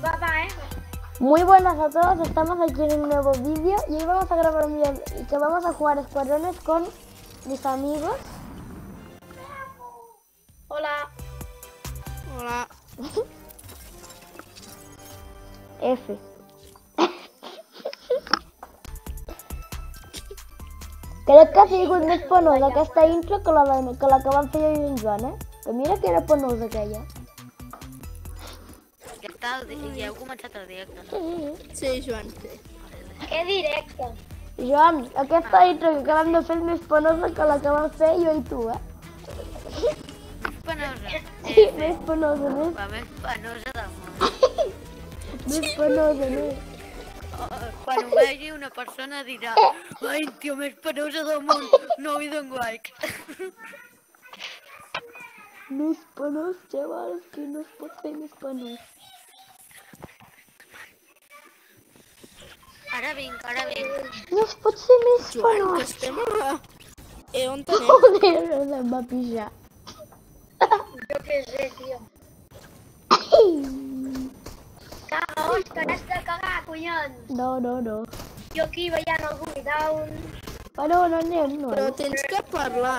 Muy buenas a todos, estamos aquí en un nuevo vídeo y hoy vamos a grabar un vídeo que vamos a jugar escuadrones con mis amigos. Hola. Hola. F. Crec que ha sigut més penosa aquesta intro que la que vam fer jo i en Joan, Que mira que era penosa aquella. Ja heu començat el directe, no? Sí, Joan. Que directe. Joan, aquesta intro que acabem de fer és més penosa que la que vam fer jo i tu, Més penosa. Sí, més penosa, La més penosa del món. més penosa, Quan ho vegi una persona dirà ai, tio, més penosa del món, no li dono like. Més penós, xavals, que no es pot fer més penós. Ara vinc. No es pot ser més Joan, que penós. estem a la... on anem? Joder, em va pixar. Jo què sé, tio. Caga, Òscar, has de cagar, collons. No. Jo aquí veient el Guri Down. Però on anem, no? Però tens que parlar.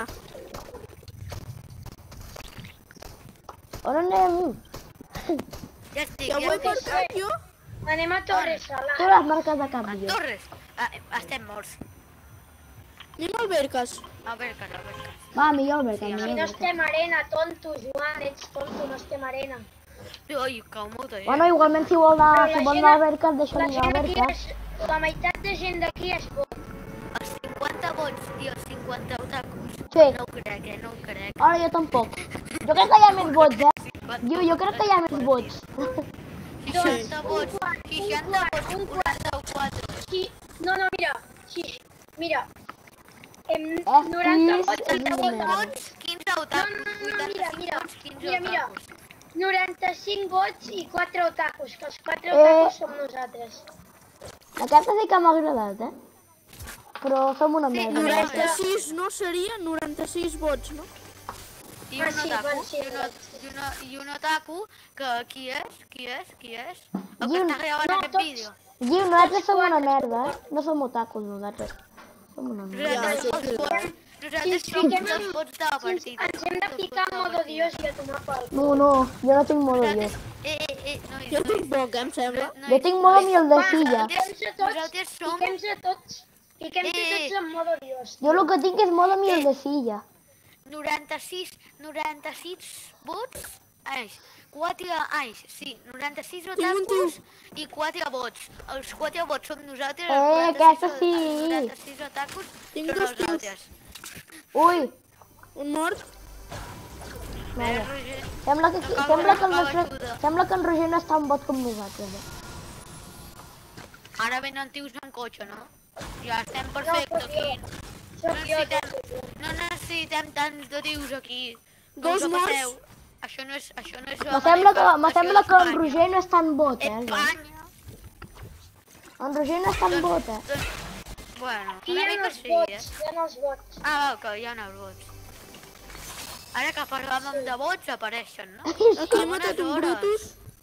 On anem? Ja estic, Ja ho he marcat jo. Anem a Torres Tu Salat. l'has marcat a A canvi. Torres. Estem morts. Anem al Verques. A veure, Va, millor, perquè Si no millor. estem arena, tonto, Joan, ets tonto, no estem arena. Ai, cau molta gent. Bueno, igualment si vol anar a Verca, La deixa'm anar a gent aquí Verca. la meitat de gent d'aquí es pot. Els 50 vots i els 50 otakus. Sí. No ho crec, no ho crec. Ara jo tampoc. Jo crec que hi ha més vots, Jo crec que hi ha més vots. 60 vots, 60 vots, 44. Sí, no, mira. Sí, mira. Sis, 90 vots, 85 vots, 15 otakus. No, 85 vots, 15 mira. otakus. 95 vots i 4 otakus, que els 4 otakus som nosaltres. Aquesta sí que m'ha agradat, Però som una merda. 96 no seria 96 vots, no? I un sí, otaku, van ser i un otaku, que qui és? El I que un- està gravant no, aquest tots. vídeo. Guiu, nosaltres som una merda, No som otakus, nosaltres. Som una merda. Nosaltres som els vots de la partida. Ens hem de ficar en modo Dios i a tomar pel cul. No, jo no tinc modo Dios. Nois, Jo tampoc, em sembla. Jo tinc modo miel de silla. Nosaltres som... Fiquem-se tots en modo Dios. Jo el que tinc és modo miel de silla. 96 vots, 96 otakus i 4 vots. Els 4 vots som nosaltres, aquesta sí. 96 otakus Tinc són dos tios. nosaltres. Ui, Un mort. mare. Sembla que en Roger no està en vot com nosaltres. Ara venen tios amb cotxe, no? Ja estem perfecte aquí. No necessitem tants de tios aquí. No us Dos passeu. morts. Això no és... Me sembla que en Roger no està en vot, Espanya. En Roger no està en vot, Bueno, Hi una ha mica els sí, vots, hi ha els vots. que hi ha els vots. Ara que parlàvem de vots, apareixen, no? Aquí he matat un Brutus.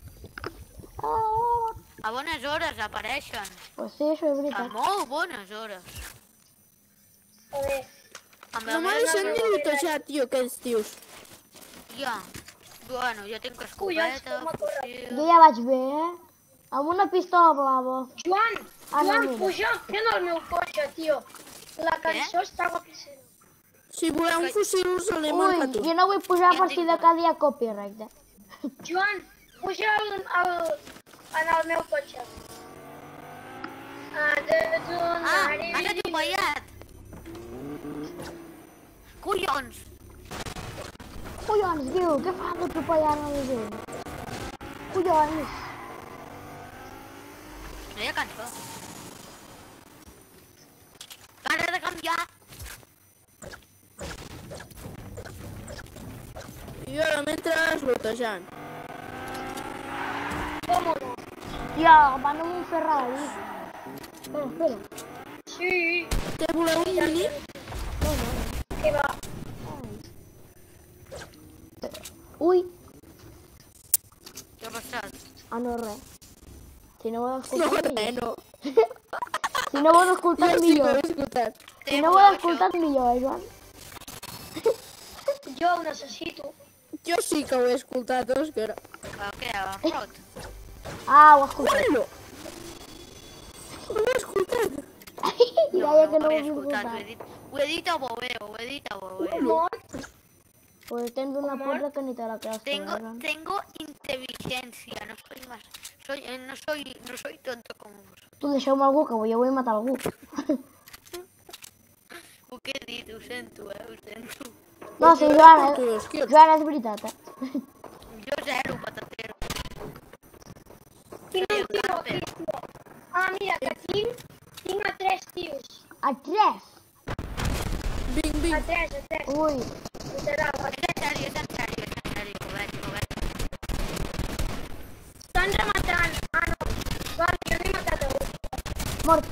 A bones hores apareixen. Pues sí, això és A veritat. molt bones hores. Joder, Amb No m'ha deixat ni llutejar, tio, aquests tios. Ja. Bueno, jo tinc collons, escopeta, com a corre. fusil... Jo ja vaig bé, Amb una pistola blava. Joan, no, mira. puja en el meu cotxe, tio. La cançó està guapíssima. Si voleu un fusil us l'he Ui, marcat tu. jo no vull pujar per si de cada dia copyright, Joan, puja en el meu cotxe. M'has atropellat! Collons! Collons, Guiu, què fas atropellant a la gent? Collons. No hi ha cançó. Para de canviar! I ara mentre lutejant. Tia, van amb un Ferrari. Espera. Sí, Què voleu un mini? que va. Ui. Què ha passat? Ah, no, res. Si no ho he No, escoltat millor. no. Si no ho he escoltat Jo sí que ho millor. he escoltat. Si no ho he escoltat millor, Joan. Jo ho necessito. Jo sí que ho he escoltat, Òscar. Que era rot. Ah, ho he escoltat. Guarda-lo! No l'he escoltat. Deia que no ho he havia escoltat, escoltat. ho he dit a Boveo, ho he dit a Boveo. Mort. Pues tens una porra que ni te la creas. Tengo inteligencia, no soy más, no soy tonto como vos. Tu deixeu-me algú, que jo vull matar algú. Ho que he dit, ho sento, ho sento. No, sí, Joan, Tu, hòstia. Joan, és veritat, Jo zero, patatero. Tinc un tio aquí, tio. Ah, mira, que tinc a 3 tios. A 3. Vinc, vinc. A 3. Ui, Literal. És en sèrio, ho veig. Estan rematant. Ah, no. Vale, jo n'he matat algú. mort.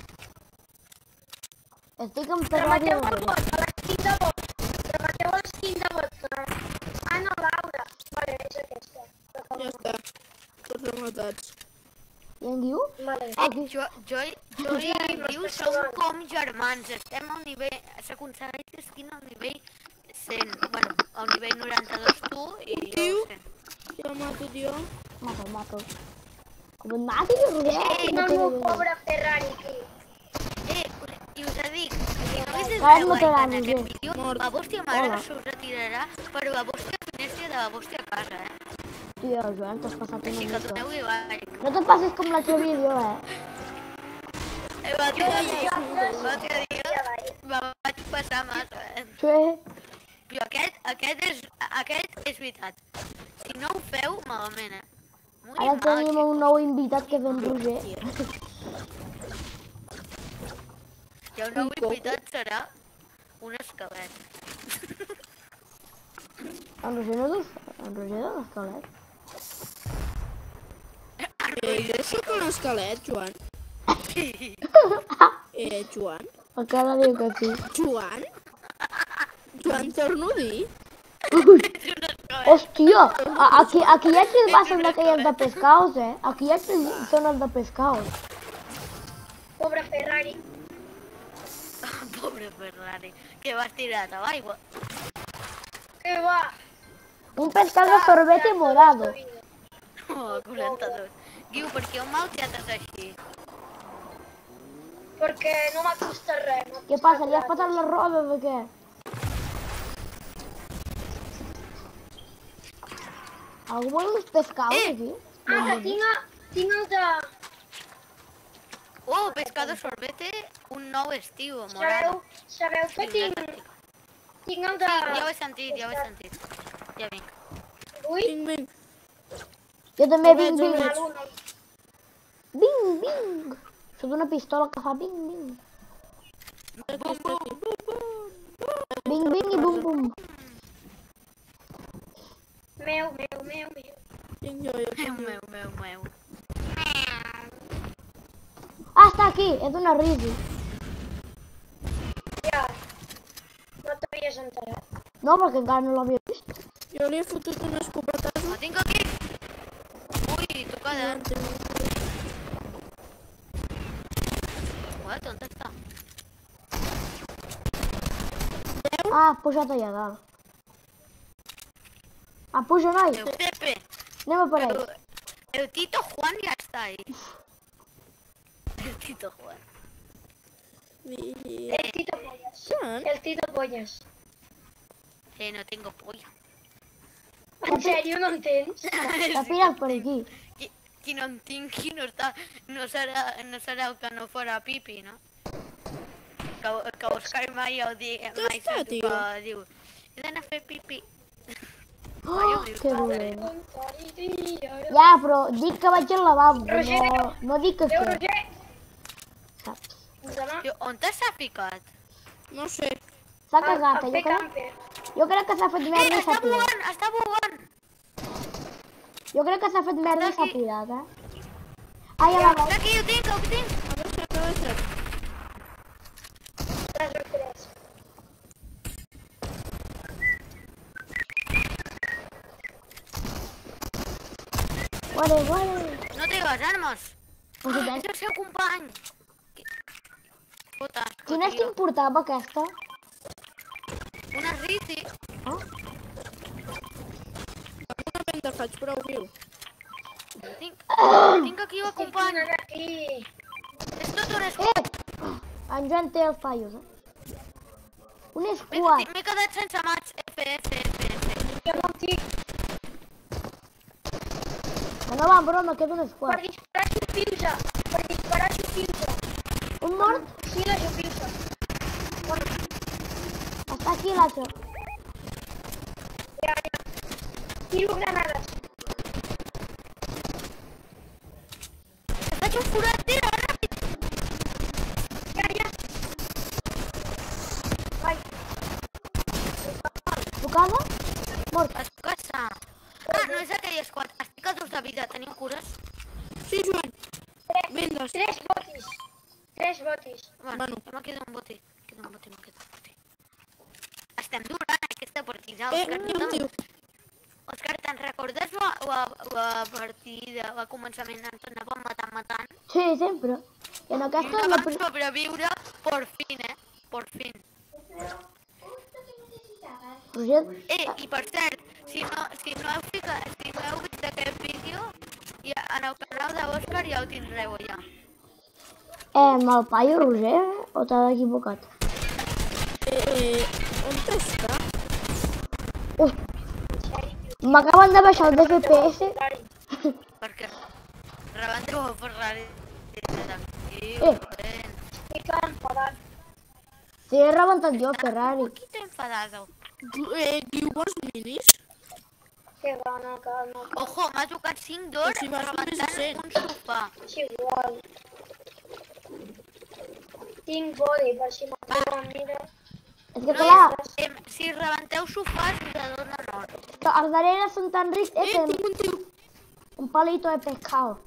Estic en Ferrari. Remateu el bot, a l'esquin de bot. Remateu a l'esquin de bot. Ah, no, Laura. Vale, és aquesta. Ja està. Tots rematats. I en Guiu? Vale. Aquí. Jo i en Guiu som com germans, estem al nivell, s'aconsegueix que estiguin al nivell 100, bueno, al nivell 92 tu i jo Tio. 100. Ja mato, tio. Mato. Com et mati, Roger? Tinc el meu pobre Ferrari aquí. I us dic, si no haguessis Ara veu no like en t'agrada, aquest Roger. vídeo, la vostra mare Hola. s'ho retirarà per la vostra finestra de la vostra casa, Tio, Joan, t'has passat Així una que mica. doneu-li like. No te passis com l'altre vídeo, L'altre dia me vaig passar massa, Sí. Però aquest és veritat. Si no ho feu, malament, Molt Ara mal, tenim un nou invitat que és en Roger. I el nou invitat serà un esquelet. En Roger no és en Roger és l'esquelet. Jo sóc un esquelet, Joan. Joan? Encara diu que sí. Joan? Joan, torno a dir? Hòstia, aquí hi ha tres bases d'aquelles de pescaos, Aquí hi ha tres zones de pescaos. Pobre Ferrari. Pobre Ferrari, que vas tirat a l'aigua. Que va. Un pescado de sorbete morado. Oh, 42. Guiu, per què el mal xates així? Perquè no m'ha costat res. Què passa, li has patat les rodes o què? Algú vol uns pescaos aquí? Ah, que tinc el de... Oh, pescado sorbete, un nou estiu, morado. Sabeu que tinc... Tinc el de... Sí, ja ho he sentit. Ja vinc. Ui, Vinc, vinc. Jo també vinc. l'una. Vinc. Sóc una pistola que fa vinc. Està aquí. Vinc i bum. Meu. Tinc jo. Meu. Ah, està aquí, és una risi. Ja. No t'havies enterat. No, perquè encara no l'havia vist. Jo li he fotut un escopetazo. Ho tinc aquí. Ui, tocada. What? On està? Ah, ha pujat allà dalt. Ah, puja, noi. El Pepe. Anem a per ell. El Tito Juan ya está ahí. El Tito Juan. El Tito Pollas. Joan? El Tito Pollas. No tengo polla. En sèrio, no entens? T'ha pirat per aquí. Qui no en tinc, qui no està... No serà el que no farà pipi, no? Que Òscar mai el mai està, sento tio? que diu he d'anar a fer pipi. Oh, que dolent. Ja, però dic que vaig al lavabo, no dic que Déu, què. Roger. Saps? Demà. Tio, on t'has picat? No sé. S'ha cagat, A fer camper. jo crec que s'ha fet merda i s'ha Està pirat. bugant, està bugant. Jo crec que s'ha fet merda i s'ha Aquí. pirat, Ai, a la Està aquí, ho tinc. Ha baixat. 3 o 3. Guare. No trigues armes. O sigui, És el seu company! Puta, quina skin portava aquesta? Una Rizzi. Ah? Una venda faig prou viu. Tinc aquí el company. Una d'aquí. És tot un squad. En Joan té els fallos, Un squad. M'he quedat sense mats. F. Jo no en tinc. No va, bro, me quedo un Per squad. disparar xupiusa. Per disparar xupiusa. Un mort, Sí, la xupiusa. està aquí l'altre. Ja. Tiro granades. Faig un forat, tira, ràpid. Ja. Ai, Tocada? Mort. Es casa. No és aquell squad. Estic a 2 de vida. Teniu cures? Sí, Joan. Vendes. 3 botis. 3 botis. Bueno, me queda un bote. Estem durant aquesta partida, Òscar. Hi ha un tio. Òscar, te'n recordes la partida, al començament ens anàvem matant? Sí, sempre. I en I aquesta vam sobreviure, por fin, por fin. Roger, I per cert, si no heu vist aquest vídeo, en el canal de l'Òscar ja ho tindreu allà. el paio Roger o t'ha equivocat? On està? M'acaben de baixar el DFPS. Perquè rebenteu el Ferrari d'aquí. I que enfadat. Sí, he rebentat jo, Ferrari. Qui t'ha enfadado? Diu vols minis? Que gana, calma. Ojo, m'ha tocat 5 d'or Si vas només a rebentant 100. un sofà. És igual. Tinc body, per si m'atreva, mira. És que clar, Si rebenteu sofàs, us donen or. que els darrere són tan rics que Tinc un tio. un palito de pescado.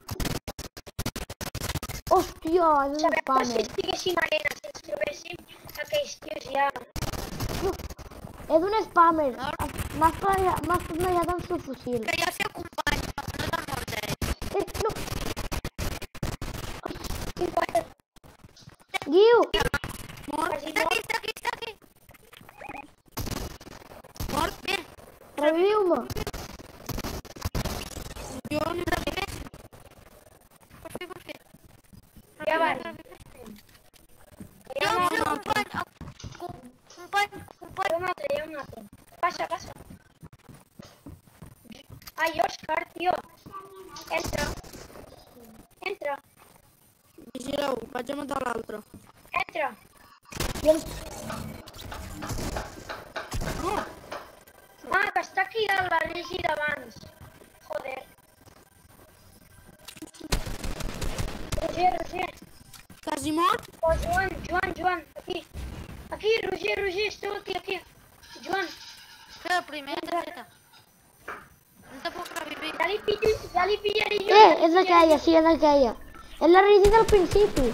Hòstia, és un Sabeu que si spammer. estiguéssim arenes, si ens trobéssim aquells tios ja... És un spammer. M'has planejat amb su fusil. Que hi ha el seu company, no t'ha mort ell. No. Guiu! Està aquí. Mort. Bé, Reviu-me. Jo no revives. Per fi. Ja va. Hi ha el seu company. Company. Hi ha un altre. Passa. Ai, Òscar, tio. Entra. vigileu, vaig a matar l'altre. Entra. Ah, que està aquí dalt la Rigi d'abans. Joder. Roger. Quasi mort? Oh, Joan. Aquí, Roger, esteu aquí. Joan, Espera, primer targeta. No te puc revivir. ja li pillaré jo. És aquella, sí, és aquella. És la Risi del principi.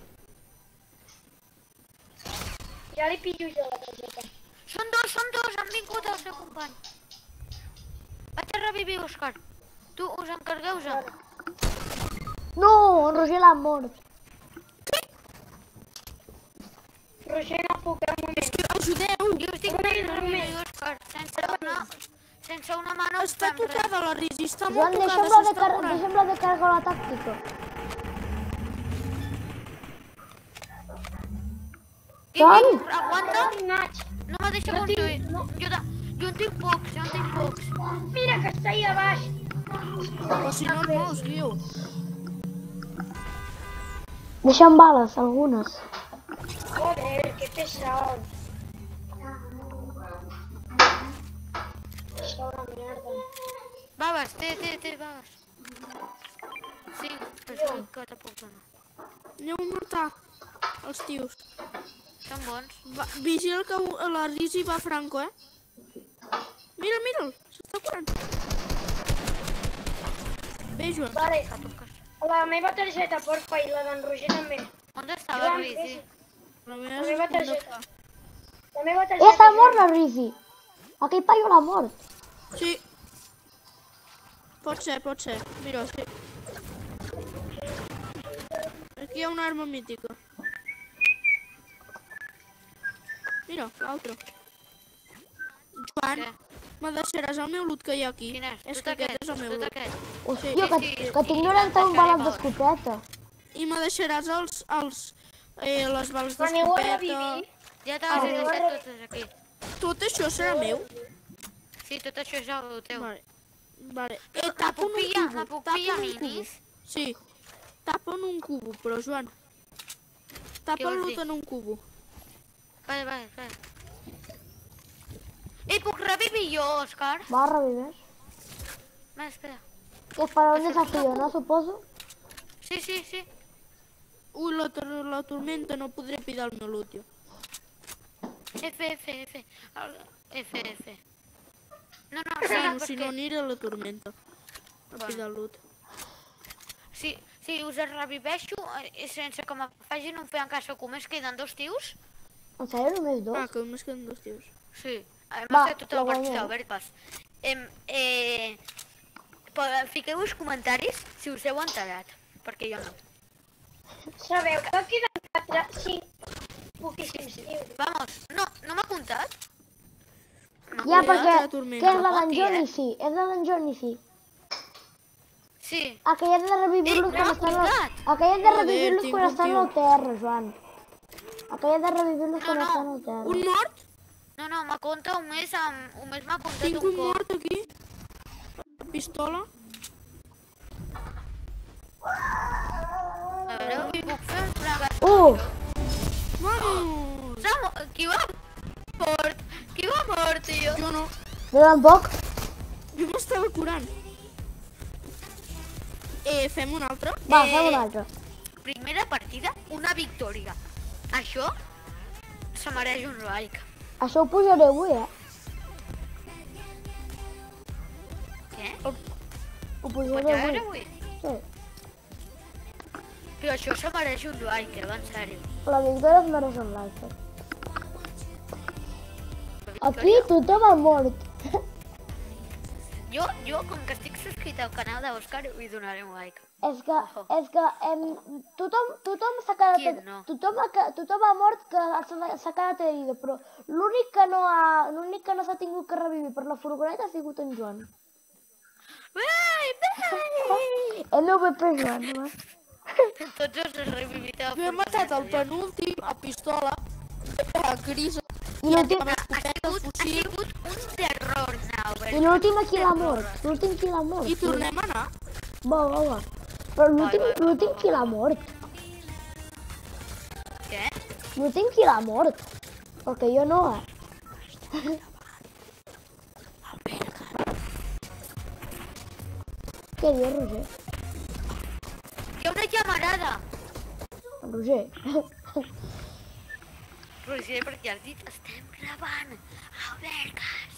Ja li pillo jo la targeta. Són dos, han vingut el seu company. Vaig a revivir, Òscar. Tu, us encargueu-se. No, en Roger l'ha mort. Roger, no puc, un moment. Ajudeu! Jo estic fent revivir, Òscar. Sense una mà no Està fem res. tocada la Risi, està Joan, molt tocada, deixa'm-la s'està curant. deixa'm-la de carregar la tàctica. Joan! Aguanta. Naig. No me deixa construir. Jo en tinc pocs, Mira que està ahí a baix. Però si no, no us guiu. Deixa'm bales, algunes. Joder, que pesado. Això una merda. Baves, té baves. 5, això que te puc donar. Aneu a matar els tios. Són bons. Vigila que la Risi va a franco, Mira'l, s'està curant. Bé, Joan. Vale, la meva targeta, porfa, i la d'en Roger també. On estava Joan, Risi? La La meva meva és targeta. La meva targeta. Està mort la Risi. Aquell paio l'ha mort. Sí. Pot ser. Mira, sí. Aquí hi ha una arma mítica. Mira, l'altra. Joan, Què? me deixaràs el meu loot que hi ha aquí? Quin és? És Tot que aquest aquest, és el meu tot loot. aquest. Hòstia, Sí, que tinc 91 bales d'escopeta. I me deixaràs les bales Aneu a d'escopeta. revivir. Ja te les he deixat totes aquí. Tot això serà meu? Sí, tot això és el teu. Vale. Me Tapa'n puc un pillar, cubo. me puc Tapa'n pillar un cubo. minis? Sí. Tapa'n un cubo, però Joan. Tapa el vols loot dir? en un cubo. Vale. Puc revivir jo, Òscar? Va, revives. Va, espera. Que es para un desafío, ¿no? Suposo. Sí. Ui, la tormenta, no podré pillar el meu loot, jo. F. No, sí, Bueno, si no perquè... aniré a la tormenta. A pillar el loot. Si us reviveixo sense que me facin un fer en casa com es queden 2 tios. En sèrio, només Ah, 2? que només queden 2 tios. Sí, hem Va, fet tota la la partida guanyem. d'Overpass. Fiqueu-vos comentaris si us heu enterat, perquè jo no. Sabeu que queden 4, 5 poquíssims tios. Vamos, no m'ha comptat? No. Ja, Cuida't perquè... la tormenta. Què és la Poti, d'en Johnny, eh? sí. És la d'en Johnny, sí. Sí, Aquella de revivirlos no quan m'ha estan... comptat. Aquella de Joder, revivirlos tinc quan un estan tio. al terra, Joan. Aquella de revivirlos quan No. estan al terra. Un mort? No, m'ha comptat un mes m'ha comptat Tinc un un cop. mort aquí. La pistola. A veure, puc fer un fregat. Vamos! Qui va mort? Qui va mort, tio? Jo no. Jo tampoc. Jo m'estava curant. Fem una altra? Va, fem una altra. Primera partida, una victòria. Això se mereix un like. Això ho pujaré avui, eh? Què? Ho Pots pujaré veure avui. avui? Sí. Però això se mereix un like, en sèrio. La victòria es mereix un like. Aquí tothom ha mort. Jo, com que estic subscrit al canal d'Òscar, li donaré un like. És que tothom s'ha quedat... Qui no? Tothom ha mort que s'ha quedat herido, però l'únic que no s'ha tingut que revivir per la furgoneta ha sigut en Joan. MVP Joan, no? Tots els he revivit a la Jo he matat el furgoneta, penúltim a pistola. Gris. I l'últim ja. Ha sigut un terror, Naubert. i l'últim a qui l'ha mort? L'últim qui l'ha mort? I tornem a anar. Va. Però l'últim qui l'ha mort? Què? L'últim qui l'ha mort? Perquè jo no, eh? Què dius, Roger? Hi ha una llamarada. Roger. Roger, perquè has dit, estem gravant albergues.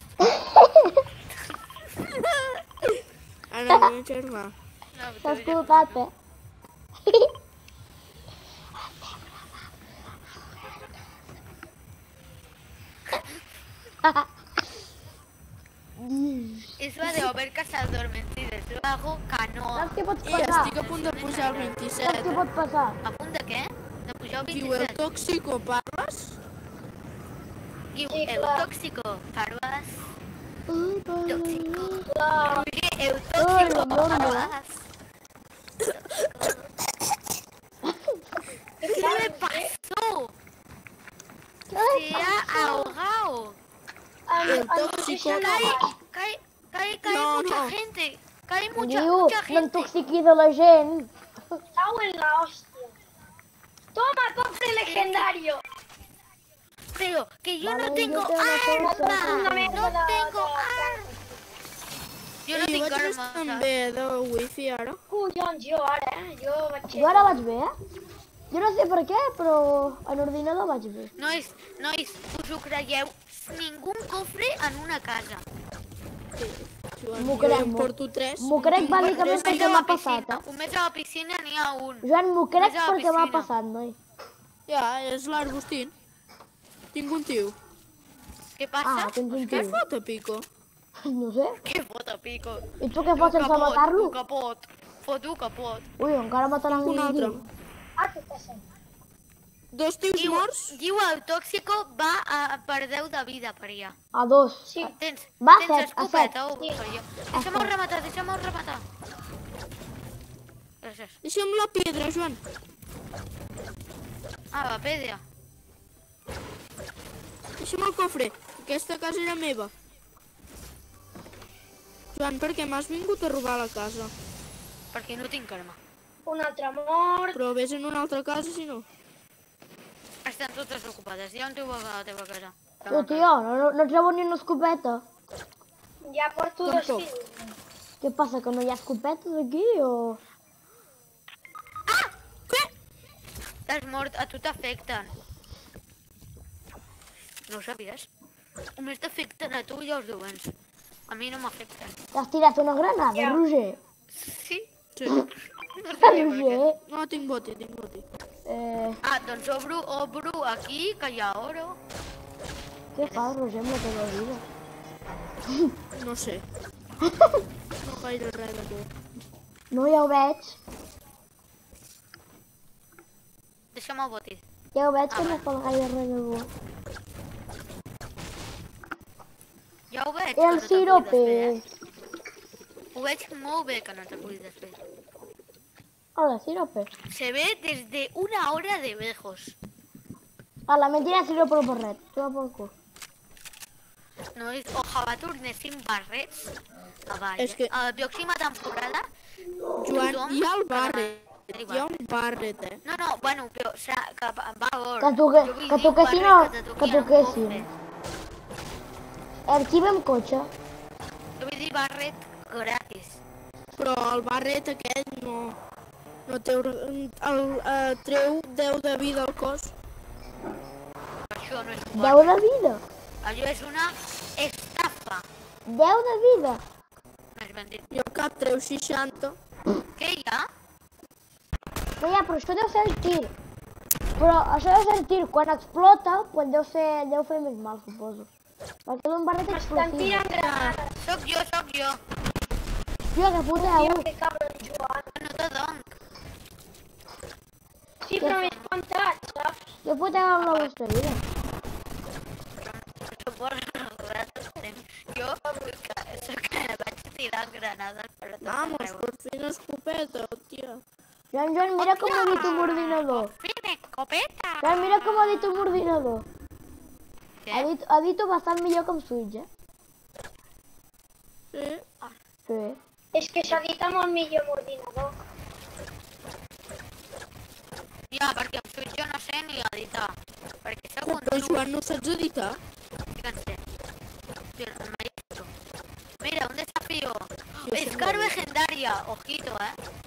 Ara el meu germà. No, T'ha escoltat, eh? És la de albergues adormecides. Luego canoa. Saps què pot I passar? estic a punt de pujar al Saps què 27. pot passar? A punt de què? De pujar al Diu, el 27. tòxico, parles? Diu, Sí, el clar. tòxico, parles. Tóxico. La... Roger, el tóxico, no. parles. ¿Qué le pasó? Se ha ahogado. El tóxico. Cae No, mucha no. gente. Cae Diu, mucha no gente. intoxiquis a la gent. Cago en la hostia. Toma, cofre legendario. Pero que yo Vale, no tengo yo tengo una cosa. arma. Una merda No tengo de- arma. Jo no I jo tinc vaig arma. estar també de wifi ara. Collons, jo ara, Jo vaig ser... Jo ara vaig bé, eh? Jo no sé per què, però en ordinador vaig bé. Nois, us ho creieu? Ningú cofre en una casa. Joan, M'ho jo crec, em porto 3. M'ho crec bàsicament perquè m'ha passat, eh? Només a la piscina n'hi ha un. Joan, m'ho crec Més a la perquè m'ha piscina. passat, noi. Ja, és l'Arbustín. Tinc un tio. Què passa? Ah, tens un Què tio. fot a pico? No sé. Que fota pico. I tu què fots sense matar-lo? Un capot. Foto capot. Ui, encara mataran Un un altre. altre. Ah, què passa? 2 tios morts. Diu el tòxico va per 10 de vida per allà. A 2. Sí. Tens Va, set, a escopeta o Sí. per allà. Deixa'm-ho rematar, deixa'm-ho rematar. Gràcies. Deixa'm la pedra, Joan. Ah, la pedra. Deixa'm el cofre. Aquesta casa era meva. Joan, per què m'has vingut a robar la casa? Perquè no tinc arma. Un altre mort. Però vés en una altra casa, si no. Estan totes ocupades. Ja on teu a la teva casa? Tu, tio, no trobo ni una escopeta. Ja porto 2 Tampoc. kills. Què passa, que no hi ha escopetes aquí o...? T'has mort, a tu t'afecten. No ho sabies? Només t'afecten a tu i als dolents. A mi no m'afecten. T'has tirat una granada, Ja. Roger? Sí? Sí. No sabia per què. Roger? No, tinc boti, tinc boti. Ah, doncs obro aquí, que hi ha oro. Què fas, Roger, amb la teva vida? No sé. No gaire res de bo. No, ja ho veig. Deixa'm el botí. Ja ho veig que Ah, no fa gaire res de bo. Ja ho veig. El que no te sirope. cuides bé, Ho veig molt bé que no te cuides bé. Hola, sirope. Se ve desde una hora de lejos. Hola, mentira, sirope no per res. Toma por cul. No és... Ojalà tornessin barrets a Valle. És que- A la pròxima temporada... Joan, tothom hi ha el quedarà barret. Hi ha un barret, No, no, bueno, però que va a l'or. Que toquessin que toquessin. Arxivem cotxe. Jo vull dir barret gratis. Però el barret aquest no... No té... Treu 10 de vida al cos. Això no és un 10 barret. de vida. Allò és una estafa. 10 de vida. Més ben dit. I el cap treu 60. Què hi ha? No, ja, però això deu ser el tir. Però això deu ser el tir. Quan explota, pues deu fer més mal, suposo. Perquè és un barret Estan explosiu. tirant granades. Soc jo. Tio, que puta Tio, heu. que cabron, Joan. No te donc. Sí, però m'he espantat, saps? Que puta heu amb la vostra vida. Jo vaig tirar granades per tot Vamos, arreu. por fin escopeta, tia. Joan, mira com ha dit un ordinador. Fin, escopeta! Joan, mira com ha dit un ordinador. Què? Ha dit bastant millor que amb Switch, eh? Sí. Sí. És que s'edita molt millor amb ordinador. Ja, perquè amb Switch jo no sé ni editar. Perquè sóc un Però truc, Joan, no saps editar? fíjense. Jo no m'he visto. Mira, un desafío. Jo Escar sempre legendaria. Ojito,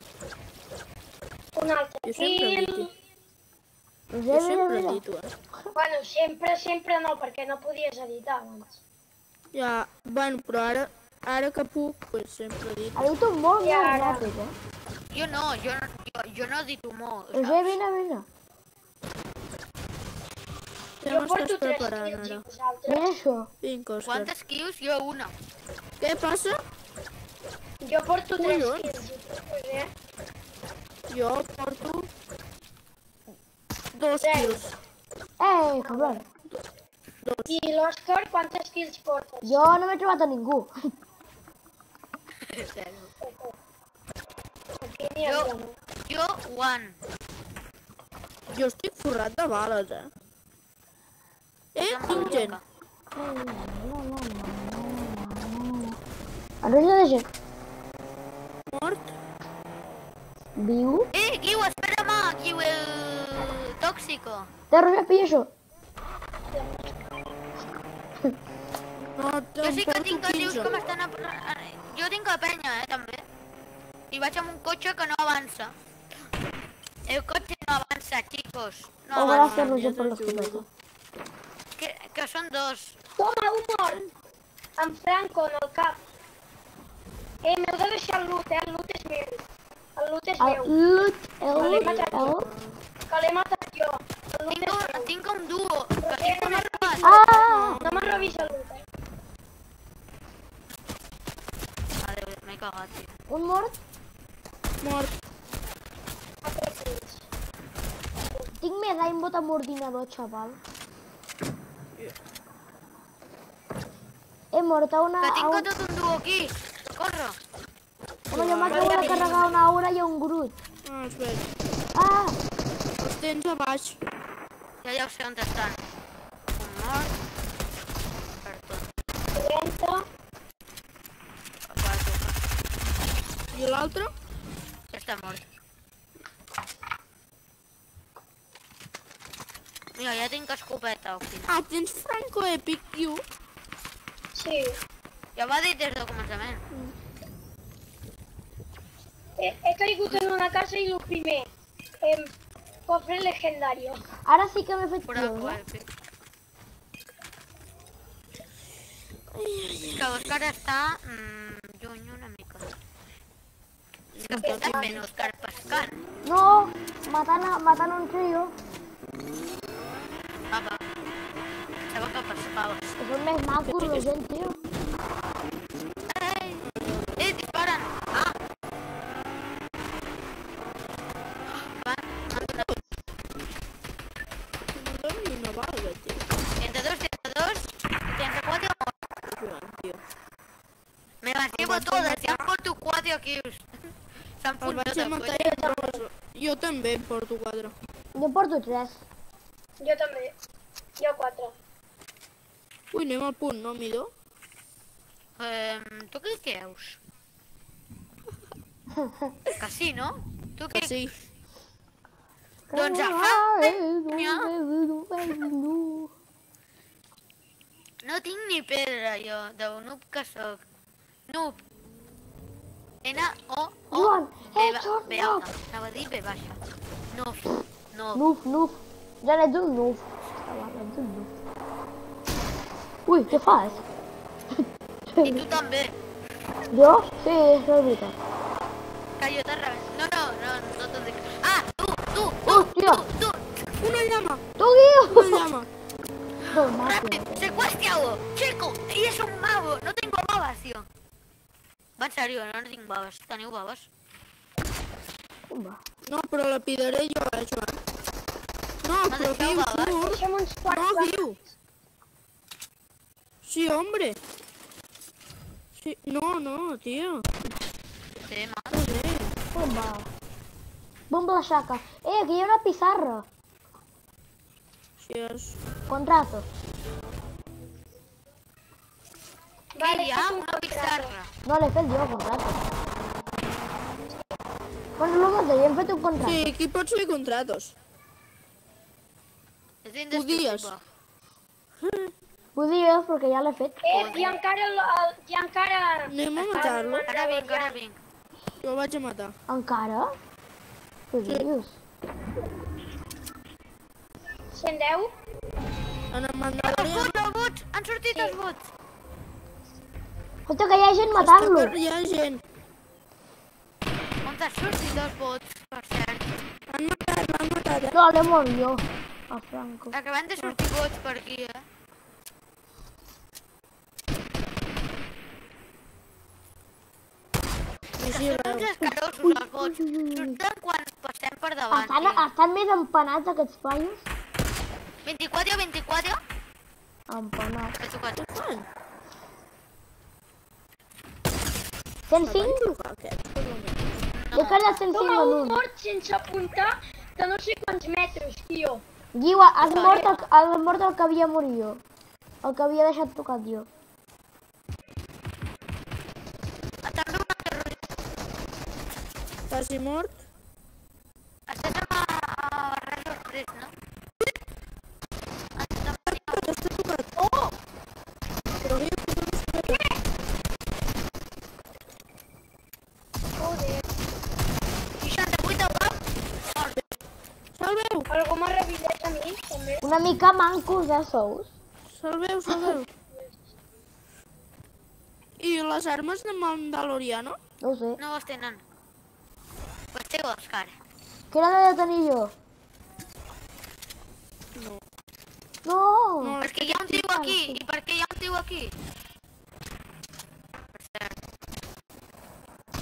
Un altre Jo sempre kill. edito. Roger, Jo mira, sempre mira. edito, Bueno, sempre no, perquè no podies editar abans. Ja, bueno, però ara que puc, pues sempre edito. Ha dit un molt, I molt ara? ràpid, eh? jo no edito molt. Roger, vine. Ja Jo m'estàs porto 3 preparant kills i ara. vosaltres. Mira això. Vinga, Òscar. Quantes kills? Jo una. Què passa? Jo porto 3 Collons. kills i tu, eh? Jo porto 2 Zero. kills. Cabrón. I l'Òscar, quantes kills portes? Jo no m'he trobat a ningú. Aquí n'hi ha Jo, un. jo one. Jo estic forrat de bales, eh? Tinc gent. El Roger de gent. Mort? Viu? Guiu, espera-me, Guiu, el tóxico. Té, Roger, pilla això. No, Jo em sí que porto tinc els dius 15. que m'estan... Jo tinc la penya, també. I vaig amb un cotxe que no avança. El cotxe no avança, chicos. No Oh, avança. gràcies, Roger, per l'escopeta. Que són dos. Toma, un mort! Amb Franco en el cap. M'heu de deixar el loot, el loot és meu. El loot és El meu. loot, L'he matat jo. el... Que l'he matat jo. El loot és meu. Tinc un duo, que tinc una robat. Ah! No me'n robis el loot, Adéu, m'he cagat, tio. Un mort? Mort. 4 kills. Tinc més aimbot amb ordinador, xaval. He mort a una... Que tinc tot un duo aquí. Corre. Home, jo m'acabo de carregar una aura i un grut. Ah, els veig. Ah! Els tens a baix. Ja ho sé on estan. Un mort. Per tot. 30. Va tocar. I l'altre? Ja està mort. Mira, ja tinc escopeta al final. Ah, tens Franco Epic, tio. Sí. Ja ho va dir des del començament. He caigut en una casa i el primer. Cofre legendario. Ara sí que m'he fet Però clau, eh? èpic. Que l'Òscar està lluny una mica. És que estàs fent Òscar pescant. No! Matant un trio. Apa. Pensava que pescaves. Que són més macos, la gent, tio. Ei, disparen! Ah! M'han donat No dono una bala, tio. 32, 34 Joan, tio. Me las llevo todas, ya porto 4 kills. S'han El vaig puntat a matar el i però jo també em porto 4. Jo porto 3. Jo també. Jo 4. Ui, anem al punt, no, Midó? Tu què creus? Que sí, no? Tu què... Que sí. Doncs no tinc ni pedra, jo, de noob que sóc. Noob. N-O-O... Joan, B no! alta. Anava a dir B baixa. Noob. Noob. Nuf. Ja n'ets un nuf. Xaval, ets un nuf. Ui, què fas? I tu també. Jo? Sí, és veritat. Que jo te rebento. No t'ho dic. Ah, tu! Hòstia! Tu! Una llama! Tu, guio! Una llama! Del maco. ¡Rápido! ¡Secuéstralo! ¡Chico! ¡Y es un mago! ¡No tengo babas, tío! Va, en serio, no tinc babes. Teniu babes? Va. No, però la pidaré jo, Joan. No, però deixeu viu, babes? tu. Deixa'm uns quants. No, viu. Sí, hombre. Sí, no, tío. Sí, ma. No sé. Va. Bomba la saca. Aquí hi ha una pizarra. Si és... Contrato. Què hi ha? Una pizarra. No l'he fet jo, contrato. Bueno, no m'ho hem fet un contrato. Sí, aquí pots fer contratos. És indestructible. Podies. Podies, perquè ja l'he fet. I encara... Anem a matar-lo. Ara vinc. Jo el vaig a matar. Encara? Què dius? 110? En el Els Mandalorian... bots! Han sortit els bots! Escolta, que hi ha gent matant-lo. Hi ha gent. On t'has sortit els bots, per cert? L'han matat, eh? No, l'he mort jo. A Franco. Acaben de sortir bots per aquí, eh? I Que sí, són uns veu. escarosos, els bots. Surten quan passem per davant, tio. Estan més empanats aquests paios? 24? Empanats. He tocat. Què fan? 105? Aquests, per almenys. Jo he quedat 105 Toma en un un. mort sense apuntar de no sé quants metres, tio. Guiu, has mort el que havia morir jo. El que havia deixat tocat jo. També una terror. Quasi mort. Estàs amb Rajos 3, no? Està tocat. Oh! Però viu, Joder. 68 al cap. Mort. salveu, Algú m'ha revidat a mi, també. Una mica mancos, sous. salveu. I les armes de Mandaloriano? No ho sé. No els tenen. Pues té Òscar. Què n'he de tenir jo? No. No! No, És que hi ha un tio aquí. I per què hi ha un tio aquí? Per cert.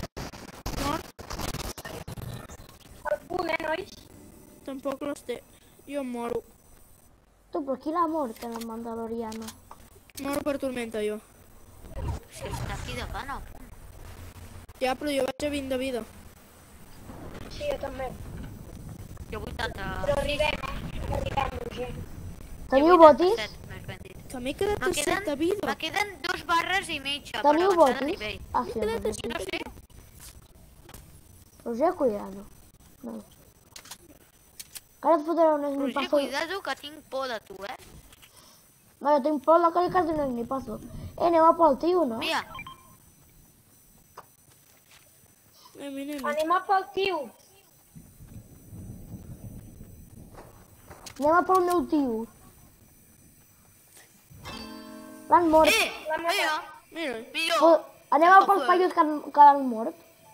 mort. Al punt, nois? Tampoc les té. Jo em moro. Tu, però qui l'ha mort en el Mandaloriano? Moro per tormenta, jo. Si està aquí davant, no? Ja, però jo vaig a 20 de vida. Sí, jo també. Jo 80... Però arribem, Roger. Teniu jo botis? 87, més ben dit. Que m'he quedat a 7 de vida. Me queden 2 barres i mitja per Teniu avançar de botis? nivell. Ah, sí, el Roger. No sé, Roger, cuidado. No. Que ara et fotré un Roger, snipazo. cuidado que tinc por de tu, eh? No, jo tinc por de que li casi un snipazo. Anem a pel tio, no? Mira, Anem. Anem a pel tio. Anem a pel meu tio. L'han mort. mira, Mira, mira. Anem a pels paios que l'han mort.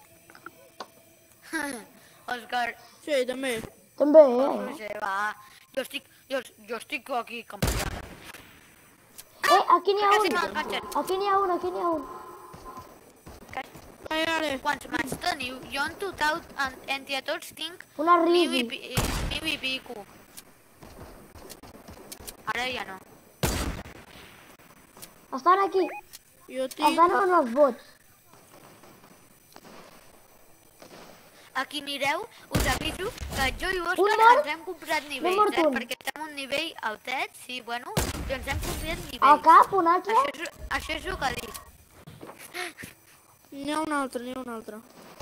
Òscar, sí, també. També, Roger, va. Jo estic aquí campejant. Aquí n'hi ha Quasi un. m'enganxen. Aquí n'hi ha un, aquí n'hi ha un. Ara. Quants mans teniu? Jo en total, entre tots, tinc Una 1000 Rivi. i pico. Ara ja no. Estan aquí. Jo tinc... Estan en els bots. Aquí mireu, us aviso que jo i Un Òscar mort? ens hem comprat nivells, mort un. perquè estem a un nivell altet, sí, bueno, i ens hem comprat Al nivells. cap, un altre. Això és el que dic. N'hi ha un altre, n'hi ha un altre.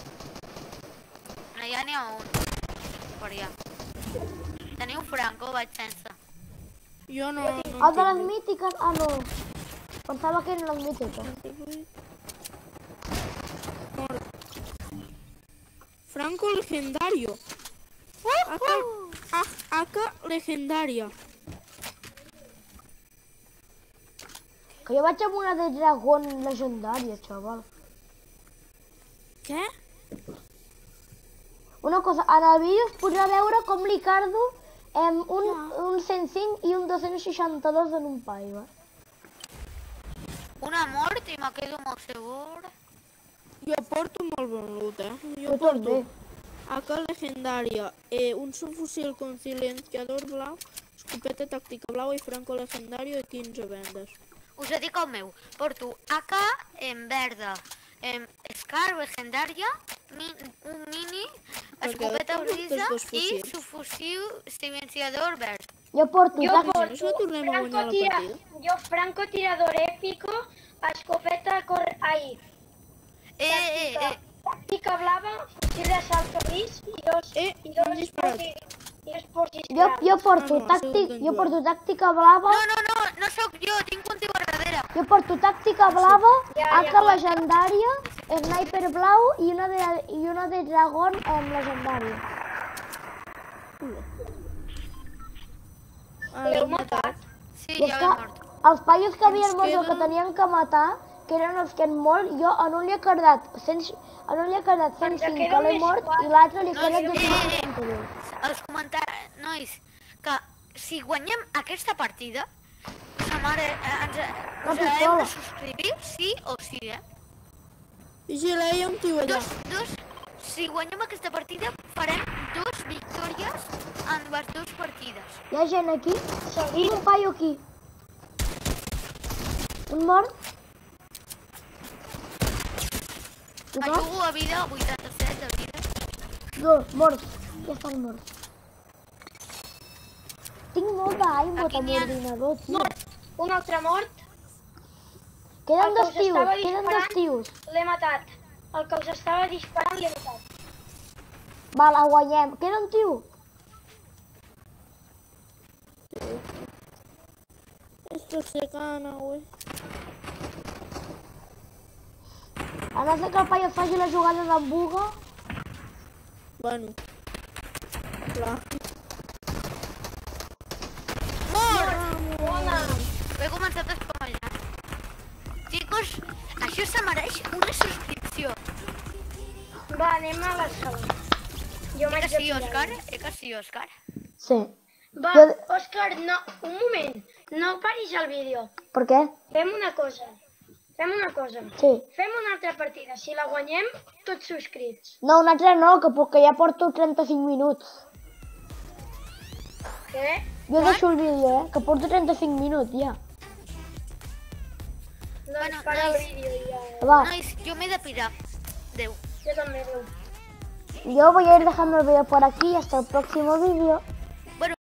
Ja n'hi ha un. Per allà. Teniu Franco, vaig sense. Jo no... El de les mítiques. Ah, no. Pensava que eren les mítiques. Mort. Franco legendario. AK legendaria. Que jo vaig amb una de dragón legendària, xaval. Què? Una cosa, en el vídeo es podrà veure com l'Icardo un 105 i un 262 en un paiva. Una mort i me quedo molt segur. Jo porto molt bon loot, eh? Jo també. AK legendaria, un subfusil con silenciador blau, escopeta tàctica blau i franco legendario de 15 vendes. Us dic el meu. Porto AK en verda, Scar legendària, un mini, escopeta brisa i subfusil silenciador verd. Jo porto Jo tàctic. Això tornem a guanyar la partida. Jo franco tirador épico, escopeta ai, tàctica blava, fusil d'assalto gris i dos m'han disparat. Jo porto tàctica blava. No sóc jo, tinc un tio a darrere. Jo porto tàctica blava, Ja, AK legendària, sniper blau i una de dragón legendària. L'heu matat? Sí, I ja és l'he que mort. els paios que havien mort o que queda- tenien que matar, que eren els que han mort, jo en un li he quedat 105 que l'he mort i l'altre li queda 262. Els comentaris, nois, que si guanyem aquesta partida, sa mare ens hem pistola. de subscriure sí o sí, eh? Vigila, hi ha un tio allà. Si guanyem aquesta partida, farem 2 victòries en les 2 partides. Hi ha gent aquí? Tinc un paio aquí. Un mort? Me jugo a vida, 87 de vida. Dos, morts. Ja estan morts. Tinc molt d'aigua Aquí amb n'hi ha- l'ordinador, tio. Un altre mort, Queden el que dos us tios, estava queden dos disparant. tios. l'he matat. El que us estava disparant l'he matat. Va, la guanyem. Queda un tio. Esto se gana, güey. A no ser que el paio faci la jugada de buga. Bueno. Clar. Bona! He començat a espamallar. Chicos, això se mereix una subscripció. Va, anem a la sala. Jo Que m'haig de sí, tirar. Òscar? Que sí, Òscar? Sí. Va, Jo- Òscar, no, un moment. No paris el vídeo. Per què? Fem una cosa. Sí. Fem una altra partida. Si la guanyem, tots subscrits. No, un altre no, que ja porto 35 minuts. Què? Jo deixo el vídeo, que porto 35 minuts ja. Doncs para el vídeo ya. Va, Nois, jo m'he de pirar. Adéu. Yo también. yo voy a ir dejando el vídeo por aquí hasta el próximo vídeo.